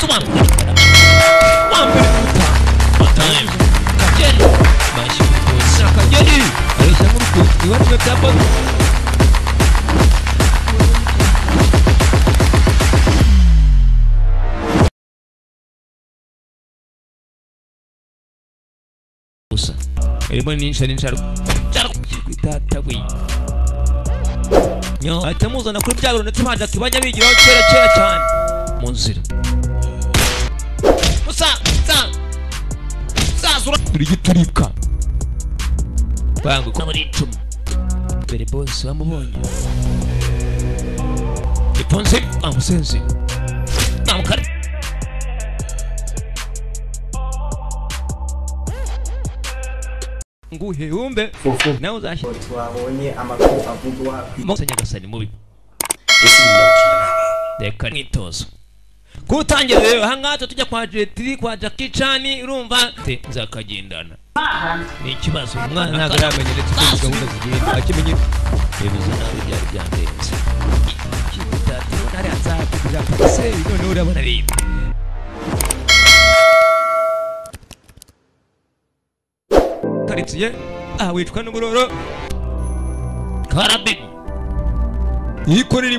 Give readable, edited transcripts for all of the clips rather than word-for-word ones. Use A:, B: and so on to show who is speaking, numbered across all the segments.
A: One time. Kajeri. Mashi kukosa. Kajeri. Alisha muruku. Iwani mekapa. Usa. Elimo ninsharo. Charo. Kwitata wi. Nyo. Atamuza na kuri byagoro ndetse baje kibanya bigiraho kera cyane. Mu nzira. Usa. Sura turika. Bangu ko muri 10. Bere boss bamubonye. Iponse amusenze. Namukare. Nguhe umbe nawe uzashi
B: twabonye amakuru avugwa
A: Monsenya gasani mubi Deka nitozo Kutangira rero hangato tujya kwa Jetri kwa Jackie Chan urumva nzakagendana ni ikibazo umwana ntago yamenye ndetse ko gahunda zigenda akimenye ibizo nawe byari byandenze kitatu nari azakugira pase none urabona rero Karitsiye witwa n'umuroro Karabi yikorera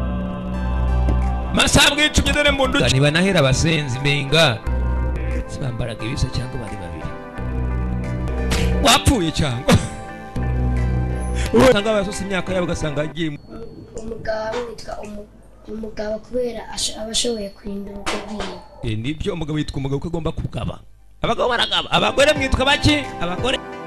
A: Masabwe 10 dore mundu niba nahera abasenzi menga sibambaraga ibisa cyangwa bari babiri wapfuye cyangwa usanga abasose imyaka yabo gasanga agiye
C: umugabo witwa umugabo kubera abashoboye kurinda ubwo
A: nibyo umugabo witwa umugabo ko agomba kugaba abagabo baragaba abagore mwitwa baki abagore